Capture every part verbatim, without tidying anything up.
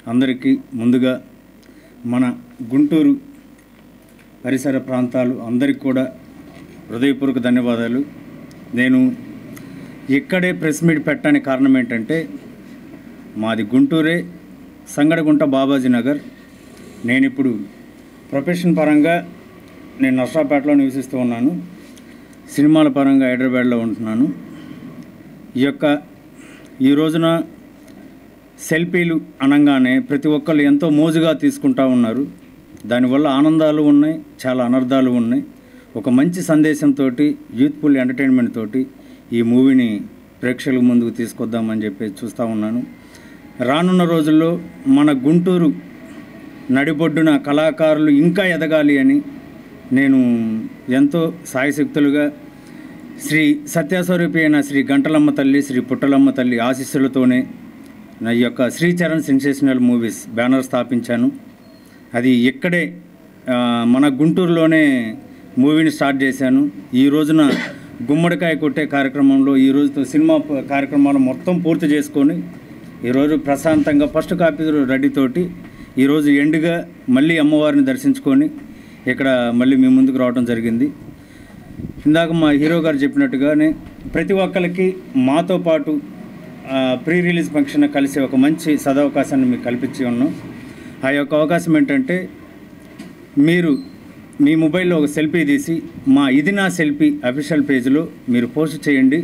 అందరికీ ముందుగా మన గుంటూరు పరిసర ప్రాంతాలు అందరికీ కూడా హృదయపూర్వక ధన్యవాదాలు. నేను ఇక్కడే ప్రెస్ మీట్ పెట్టడానికి కారణం ఏంటంటే మాది గుంటూరే, సంగడగుంట బాబాజీ నగర్. నేను ఇప్పుడు ప్రొఫెషన్ పరంగా నేను నర్సాపేటలో నివసిస్తూ ఉన్నాను. సినిమాల పరంగా హైదరాబాద్లో ఉంటున్నాను. ఈ యొక్క ఈ రోజున సెల్ఫీలు అనగానే ప్రతి ఒక్కళ్ళు ఎంతో మోజుగా తీసుకుంటూ ఉన్నారు. దానివల్ల ఆనందాలు ఉన్నాయి, చాలా అనర్థాలు ఉన్నాయి. ఒక మంచి సందేశంతో, యూత్ఫుల్ ఎంటర్టైన్మెంట్ తోటి ఈ మూవీని ప్రేక్షకుల ముందుకు తీసుకొద్దామని చెప్పి చూస్తూ ఉన్నాను. రానున్న రోజుల్లో మన గుంటూరు నడిబొడ్డున కళాకారులు ఇంకా ఎదగాలి అని నేను ఎంతో సాయశక్తులుగా శ్రీ సత్యస్వరూపి అయిన శ్రీ గంటలమ్మ తల్లి, శ్రీ పుట్టలమ్మ తల్లి ఆశీస్సులతోనే నా యొక్క శ్రీచరణ్ సెన్సేషనల్ మూవీస్ బ్యానర్ స్థాపించాను. అది ఇక్కడే మన గుంటూరులోనే మూవీని స్టార్ట్ చేశాను. ఈ రోజున గుమ్మడికాయ కొట్టే కార్యక్రమంలో ఈ రోజుతో సినిమా కార్యక్రమాలు మొత్తం పూర్తి చేసుకొని ఈరోజు ప్రశాంతంగా ఫస్ట్ కాపీ రెడీతోటి ఈరోజు ఎండుగా మళ్ళీ అమ్మవారిని దర్శించుకొని ఇక్కడ మళ్ళీ మీ ముందుకు రావడం జరిగింది. ఇందాక మా హీరో గారు చెప్పినట్టుగానే ప్రతి ఒక్కరికి మాతో పాటు ప్రీ రిలీజ్ ఫంక్షన్ కలిసి ఒక మంచి సదవకాశాన్ని మీకు కల్పించి ఉన్నాం. ఆ యొక్క అవకాశం ఏంటంటే మీరు మీ మొబైల్లో ఒక సెల్ఫీ తీసి మా ఇది నా సెల్ఫీ అఫీషియల్ పేజ్లో మీరు పోస్ట్ చేయండి.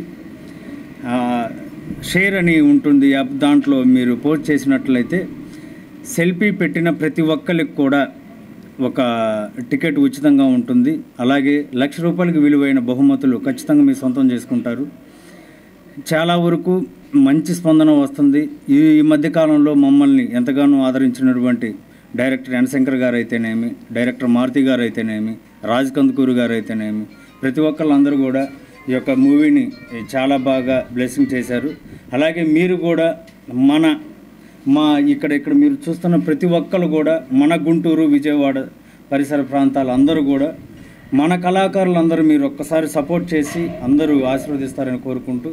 షేర్ అని ఉంటుంది యాప్, దాంట్లో మీరు పోస్ట్ చేసినట్లయితే సెల్ఫీ పెట్టిన ప్రతి ఒక్కరికి కూడా ఒక టికెట్ ఉచితంగా ఉంటుంది. అలాగే లక్ష రూపాయలకు విలువైన బహుమతులు ఖచ్చితంగా మీరు సొంతం చేసుకుంటారు. చాలా వరకు మంచి స్పందన వస్తుంది. ఈ మధ్యకాలంలో మమ్మల్ని ఎంతగానో ఆదరించినటువంటి డైరెక్టర్ ఎన్ శంకర్ గారు అయితేనేమి, డైరెక్టర్ మారుతి గారు అయితేనేమి, రాజ్ కందుకూరు గారు అయితేనేమి, ప్రతి ఒక్కళ్ళందరూ కూడా ఈ యొక్క మూవీని చాలా బాగా బ్లెస్సింగ్ చేశారు. అలాగే మీరు కూడా మన మా ఇక్కడ ఇక్కడ మీరు చూస్తున్న ప్రతి ఒక్కరు కూడా మన గుంటూరు, విజయవాడ పరిసర ప్రాంతాలు అందరూ కూడా మన కళాకారులందరూ మీరు ఒక్కసారి సపోర్ట్ చేసి అందరూ ఆశీర్వదిస్తారని కోరుకుంటూ